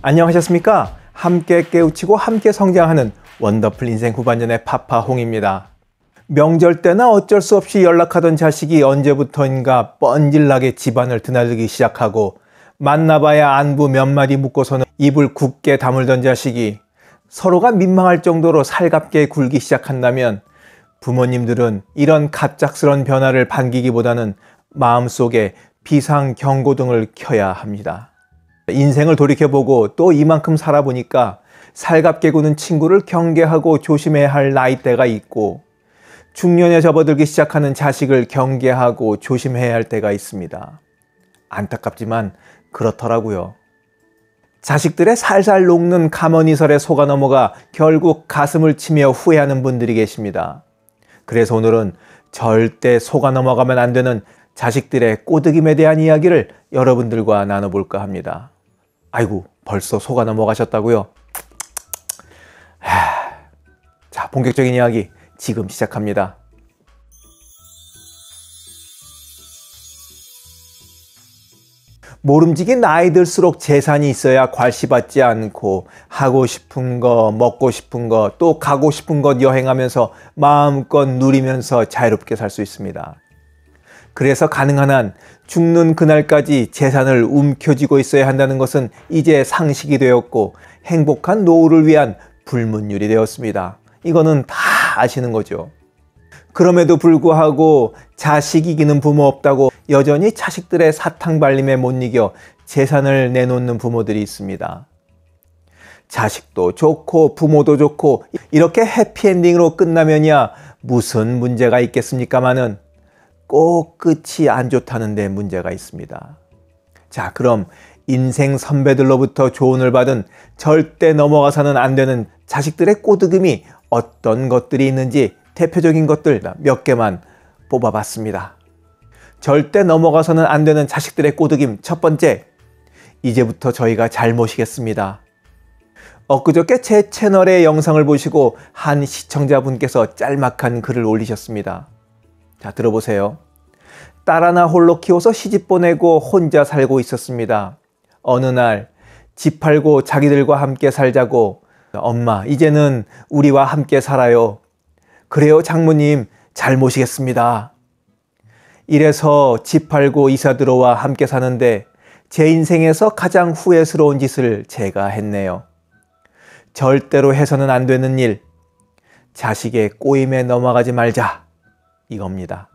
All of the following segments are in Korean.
안녕하셨습니까? 함께 깨우치고 함께 성장하는 원더풀 인생 후반전의 파파홍입니다. 명절 때나 어쩔 수 없이 연락하던 자식이 언제부터인가 뻔질나게 집안을 드나들기 시작하고 만나봐야 안부 몇 마디 묻고서는 입을 굳게 다물던 자식이 서로가 민망할 정도로 살갑게 굴기 시작한다면 부모님들은 이런 갑작스런 변화를 반기기보다는 마음속에 비상경고등을 켜야 합니다. 인생을 돌이켜보고 또 이만큼 살아보니까 살갑게 구는 친구를 경계하고 조심해야 할 나이대가 있고 중년에 접어들기 시작하는 자식을 경계하고 조심해야 할 때가 있습니다. 안타깝지만 그렇더라고요. 자식들의 살살 녹는 가머니설에 속아 넘어가 결국 가슴을 치며 후회하는 분들이 계십니다. 그래서 오늘은 절대 속아 넘어가면 안 되는 자식들의 꼬드김에 대한 이야기를 여러분들과 나눠볼까 합니다. 아이고, 벌써 속아 넘어가셨다고요? 자, 본격적인 이야기 지금 시작합니다. 모름지기 나이 들수록 재산이 있어야 괄시받지 않고 하고 싶은 거, 먹고 싶은 거, 또 가고 싶은 곳 여행하면서 마음껏 누리면서 자유롭게 살 수 있습니다. 그래서 가능한 한 죽는 그날까지 재산을 움켜쥐고 있어야 한다는 것은 이제 상식이 되었고 행복한 노후를 위한 불문율이 되었습니다. 이거는 다 아시는 거죠. 그럼에도 불구하고 자식 이기는 부모 없다고 여전히 자식들의 사탕발림에 못 이겨 재산을 내놓는 부모들이 있습니다. 자식도 좋고 부모도 좋고 이렇게 해피엔딩으로 끝나면야 무슨 문제가 있겠습니까마는 꼭 끝이 안 좋다는 데 문제가 있습니다. 자, 그럼 인생 선배들로부터 조언을 받은 절대 넘어가서는 안 되는 자식들의 꼬드김이 어떤 것들이 있는지 대표적인 것들 몇 개만 뽑아봤습니다. 절대 넘어가서는 안 되는 자식들의 꼬드김 첫 번째, 이제부터 저희가 잘 모시겠습니다. 엊그저께 제 채널의 영상을 보시고 한 시청자분께서 짤막한 글을 올리셨습니다. 자, 들어보세요. 딸 하나 홀로 키워서 시집 보내고 혼자 살고 있었습니다. 어느 날 집 팔고 자기들과 함께 살자고 엄마 이제는 우리와 함께 살아요. 그래요 장모님 잘 모시겠습니다. 이래서 집 팔고 이사 들어와 함께 사는데 제 인생에서 가장 후회스러운 짓을 제가 했네요. 절대로 해서는 안 되는 일, 자식의 꼬임에 넘어가지 말자 이겁니다.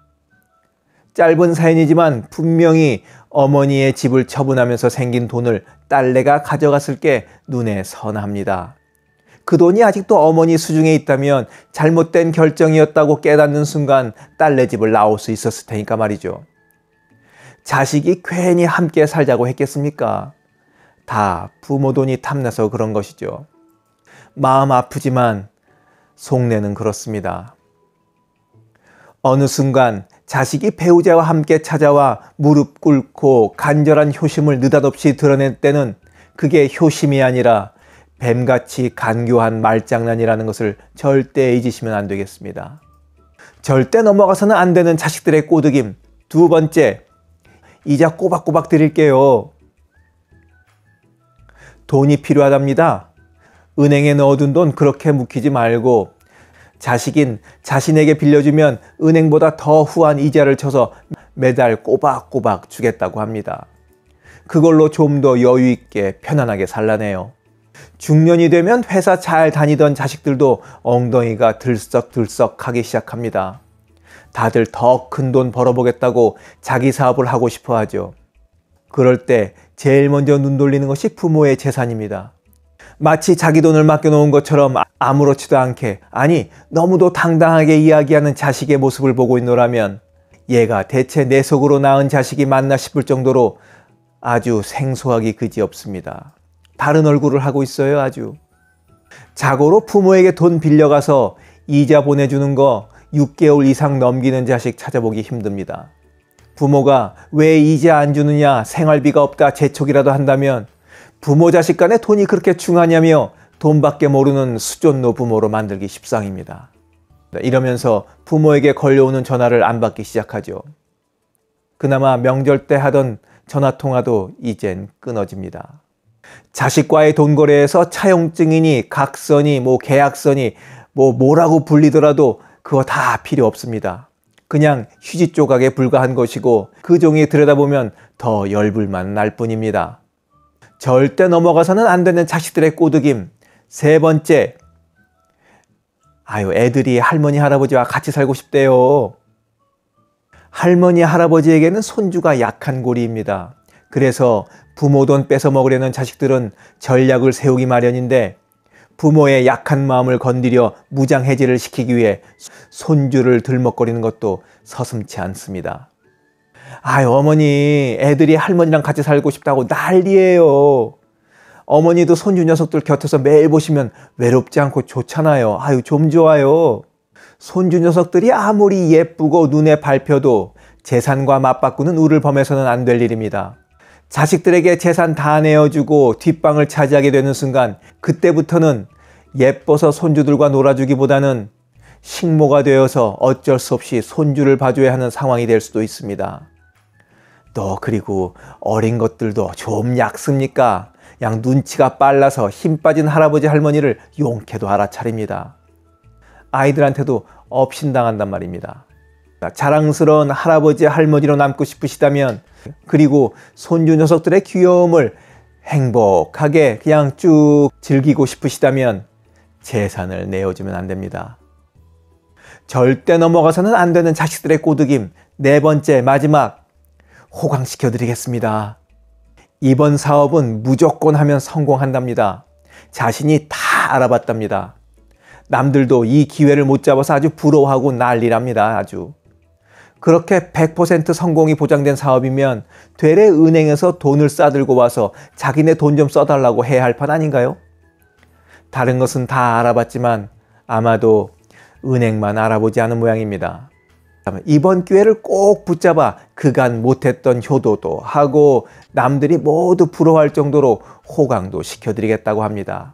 짧은 사연이지만 분명히 어머니의 집을 처분하면서 생긴 돈을 딸내가 가져갔을 게 눈에 선합니다. 그 돈이 아직도 어머니 수중에 있다면 잘못된 결정이었다고 깨닫는 순간 딸내 집을 나올 수 있었을 테니까 말이죠. 자식이 괜히 함께 살자고 했겠습니까? 다 부모 돈이 탐나서 그런 것이죠. 마음 아프지만 속내는 그렇습니다. 어느 순간 자식이 배우자와 함께 찾아와 무릎 꿇고 간절한 효심을 느닷없이 드러낼 때는 그게 효심이 아니라 뱀같이 간교한 말장난이라는 것을 절대 잊으시면 안 되겠습니다. 절대 넘어가서는 안 되는 자식들의 꼬드김 두 번째, 이자 꼬박꼬박 드릴게요. 돈이 필요하답니다. 은행에 넣어둔 돈 그렇게 묵히지 말고 자식인 자신에게 빌려주면 은행보다 더 후한 이자를 쳐서 매달 꼬박꼬박 주겠다고 합니다. 그걸로 좀 더 여유 있게 편안하게 살라네요. 중년이 되면 회사 잘 다니던 자식들도 엉덩이가 들썩들썩하기 시작합니다. 다들 더 큰 돈 벌어보겠다고 자기 사업을 하고 싶어 하죠. 그럴 때 제일 먼저 눈 돌리는 것이 부모의 재산입니다. 마치 자기 돈을 맡겨놓은 것처럼 아무렇지도 않게, 아니 너무도 당당하게 이야기하는 자식의 모습을 보고 있노라면 얘가 대체 내 속으로 낳은 자식이 맞나 싶을 정도로 아주 생소하기 그지없습니다. 다른 얼굴을 하고 있어요. 아주. 자고로 부모에게 돈 빌려가서 이자 보내주는 거 6개월 이상 넘기는 자식 찾아보기 힘듭니다. 부모가 왜 이자 안 주느냐, 생활비가 없다 재촉이라도 한다면 부모 자식 간에 돈이 그렇게 중하냐며 돈밖에 모르는 수존노 부모로 만들기 십상입니다. 이러면서 부모에게 걸려오는 전화를 안 받기 시작하죠. 그나마 명절 때 하던 전화통화도 이젠 끊어집니다. 자식과의 돈거래에서 차용증이니 각서니 계약서니 뭐라고 불리더라도 그거 다 필요 없습니다. 그냥 휴지 조각에 불과한 것이고 그 종이 들여다보면 더 열불만 날 뿐입니다. 절대 넘어가서는 안 되는 자식들의 꼬드김. 세 번째, 애들이 할머니 할아버지와 같이 살고 싶대요. 할머니 할아버지에게는 손주가 약한 고리입니다. 그래서 부모 돈 뺏어 먹으려는 자식들은 전략을 세우기 마련인데 부모의 약한 마음을 건드려 무장해제를 시키기 위해 손주를 들먹거리는 것도 서슴지 않습니다. 어머니, 애들이 할머니랑 같이 살고 싶다고 난리예요. 어머니도 손주 녀석들 곁에서 매일 보시면 외롭지 않고 좋잖아요. 좀 좋아요. 손주 녀석들이 아무리 예쁘고 눈에 밟혀도 재산과 맞바꾸는 우를 범해서는 안 될 일입니다. 자식들에게 재산 다 내어주고 뒷방을 차지하게 되는 순간 그때부터는 예뻐서 손주들과 놀아주기보다는 식모가 되어서 어쩔 수 없이 손주를 봐줘야 하는 상황이 될 수도 있습니다. 그리고 어린 것들도 좀 얕습니까? 그냥 눈치가 빨라서 힘 빠진 할아버지 할머니를 용케도 알아차립니다. 아이들한테도 업신당한단 말입니다. 자랑스러운 할아버지 할머니로 남고 싶으시다면, 그리고 손주 녀석들의 귀여움을 행복하게 그냥 쭉 즐기고 싶으시다면 재산을 내어주면 안 됩니다. 절대 넘어가서는 안 되는 자식들의 꼬드김. 네 번째, 마지막, 호강시켜 드리겠습니다. 이번 사업은 무조건 하면 성공한답니다. 자신이 다 알아봤답니다. 남들도 이 기회를 못 잡아서 아주 부러워하고 난리랍니다. 아주. 그렇게 100% 성공이 보장된 사업이면 되레 은행에서 돈을 싸들고 와서 자기네 돈 좀 써달라고 해야 할 판 아닌가요? 다른 것은 다 알아봤지만 아마도 은행만 알아보지 않은 모양입니다. 이번 기회를 꼭 붙잡아 그간 못했던 효도도 하고 남들이 모두 부러워할 정도로 호강도 시켜드리겠다고 합니다.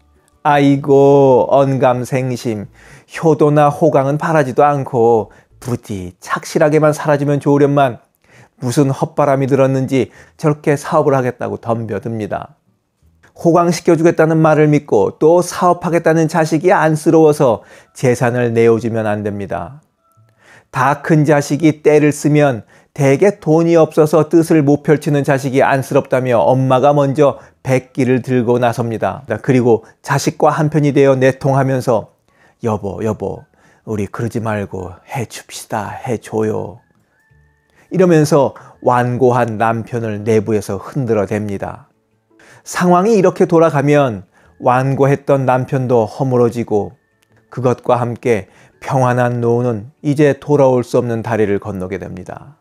아이고, 언감생심. 효도나 호강은 바라지도 않고 부디 착실하게만 살아주면 좋으련만 무슨 헛바람이 들었는지 저렇게 사업을 하겠다고 덤벼듭니다. 호강시켜주겠다는 말을 믿고 또 사업하겠다는 자식이 안쓰러워서 재산을 내어주면 안 됩니다. 다 큰 자식이 때를 쓰면 대개 돈이 없어서 뜻을 못 펼치는 자식이 안쓰럽다며 엄마가 먼저 백기를 들고 나섭니다. 그리고 자식과 한편이 되어 내통하면서 여보, 우리 그러지 말고 해줍시다, 해줘요. 이러면서 완고한 남편을 내부에서 흔들어댑니다. 상황이 이렇게 돌아가면 완고했던 남편도 허물어지고 그것과 함께 평안한 노후는 이제 돌아올 수 없는 다리를 건너게 됩니다.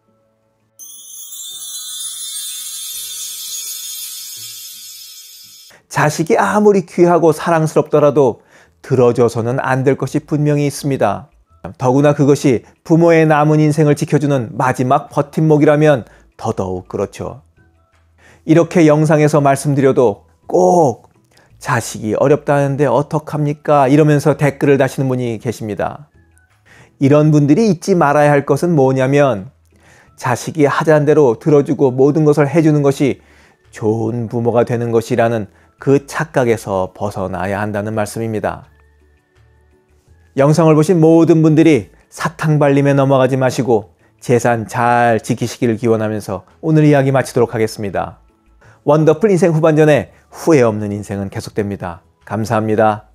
자식이 아무리 귀하고 사랑스럽더라도 들어줘서는 안 될 것이 분명히 있습니다. 더구나 그것이 부모의 남은 인생을 지켜주는 마지막 버팀목이라면 더더욱 그렇죠. 이렇게 영상에서 말씀드려도 꼭 자식이 어렵다는데 어떡합니까? 이러면서 댓글을 다시는 분이 계십니다. 이런 분들이 잊지 말아야 할 것은 뭐냐면 자식이 하자는 대로 들어주고 모든 것을 해주는 것이 좋은 부모가 되는 것이라는 그 착각에서 벗어나야 한다는 말씀입니다. 영상을 보신 모든 분들이 사탕 발림에 넘어가지 마시고 재산 잘 지키시기를 기원하면서 오늘 이야기 마치도록 하겠습니다. 원더풀 인생 후반전에 후회 없는 인생은 계속됩니다. 감사합니다.